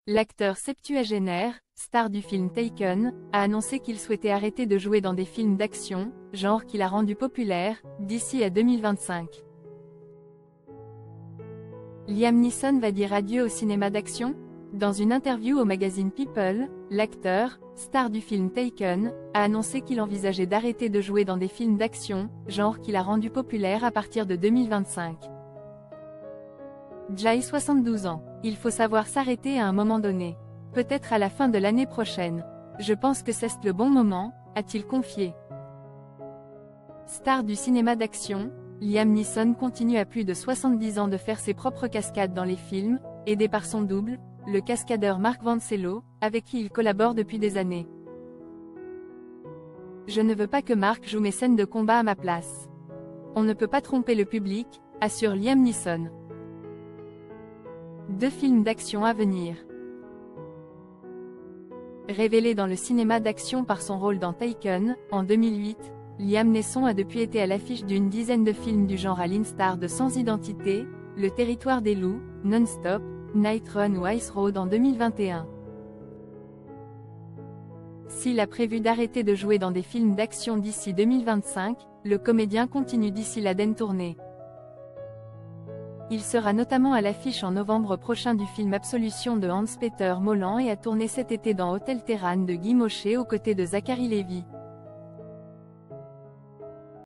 l'acteur septuagénaire, star du film Taken, a annoncé qu'il souhaitait arrêter de jouer dans des films d'action, genre qu'il a rendu populaire, d'ici à 2025. Liam Neeson va dire adieu au cinéma d'action? Dans une interview au magazine People, l'acteur, star du film Taken, a annoncé qu'il envisageait d'arrêter de jouer dans des films d'action, genre qu'il a rendu populaire à partir de 2025. Jai 72 ans. Il faut savoir s'arrêter à un moment donné. Peut-être à la fin de l'année prochaine. Je pense que c'est le bon moment, a-t-il confié. Star du cinéma d'action, Liam Neeson continue à plus de 70 ans de faire ses propres cascades dans les films, aidé par son double, le cascadeur Mark Vancello, avec qui il collabore depuis des années. Je ne veux pas que Mark joue mes scènes de combat à ma place. On ne peut pas tromper le public, assure Liam Neeson. 2 films d'action à venir. Révélé dans le cinéma d'action par son rôle dans Taken, en 2008, Liam Neeson a depuis été à l'affiche d'une dizaine de films du genre à l'instar de Sans Identité, Le Territoire des Loups, Non-Stop, Night Run ou Ice Road en 2021. S'il a prévu d'arrêter de jouer dans des films d'action d'ici 2025, le comédien continue d'ici la tournée. Il sera notamment à l'affiche en novembre prochain du film Absolution de Hans-Peter Moland et a tourné cet été dans Hôtel Terran de Guy Mochet aux côtés de Zachary Levi.